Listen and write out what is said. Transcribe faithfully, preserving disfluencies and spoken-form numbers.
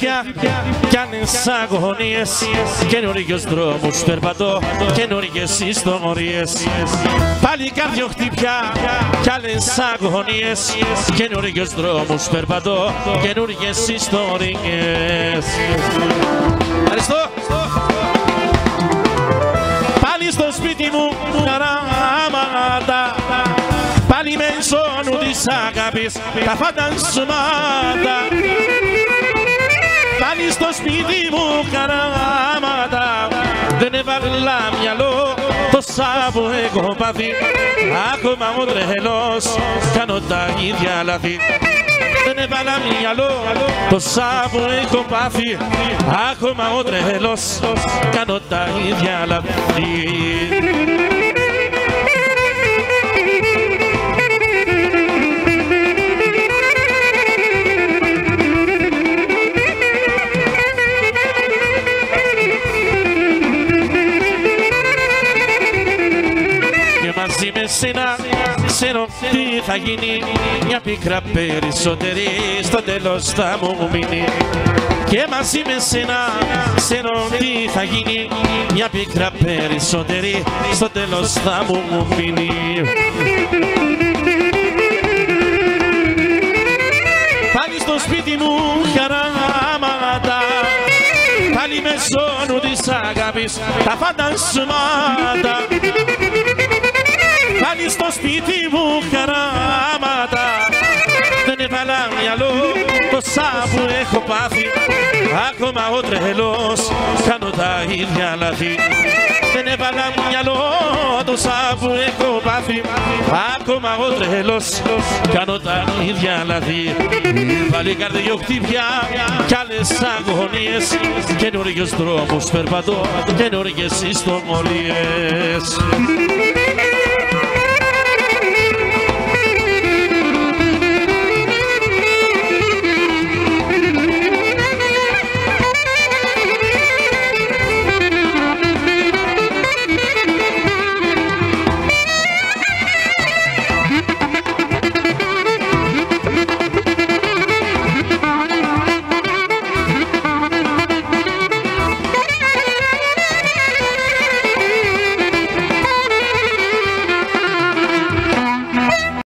χτύπια κι άλλες αγωνίες, καινούργιους δρόμους περπατώ, καινούργιες ιστορίες. Πάλι καρδιοχτύπια κι άλλες αγωνίες, καινούργιους δρόμους περπατώ, καινούργιες ιστορίες. Ευχαριστώ. Πάλι στο σπίτι μου χαράματα, πάλι με ζώνουν της αγάπης τα φαντασμάτα. Πάλι στο σπίτι μου χαράματα, δεν έβαλα μυαλό τόσα που έχω πάθει. Ακόμα ο τρελός κάνω τα ίδια λάθη. Δεν έβαλα μυαλό τόσα που έχω πάθει. Ακόμα ο τρελός κάνω τα ίδια λάθη. Μαζί με σένα ξέρω τι θα γίνει, μια πίκρα περισσότερη στο τέλος θα μου μείνει. Και μαζί με σένα ξέρω τι θα γίνει, μια πίκρα περισσότερη στο τέλος θα μου μείνει. Πάλι στο σπίτι μου χαράματα, πάλι με ζώνουν της αγάπης τα φαντασμάτα. Πάλι στο σπίτι μου χαράματα, δεν έβαλα μυαλό τόσα που έχω πάθει. Ακόμα ο τρελός κάνω τα ίδια λάθη. Δεν έβαλα μυαλό τόσα που έχω πάθει. Ακόμα ο τρελός κάνω τα ίδια λάθη. Πάλι καρδιοχτύπια κι άλλες αγωνίες, καινούργιους δρόμους περπατώ, καινούργιες ιστορίες.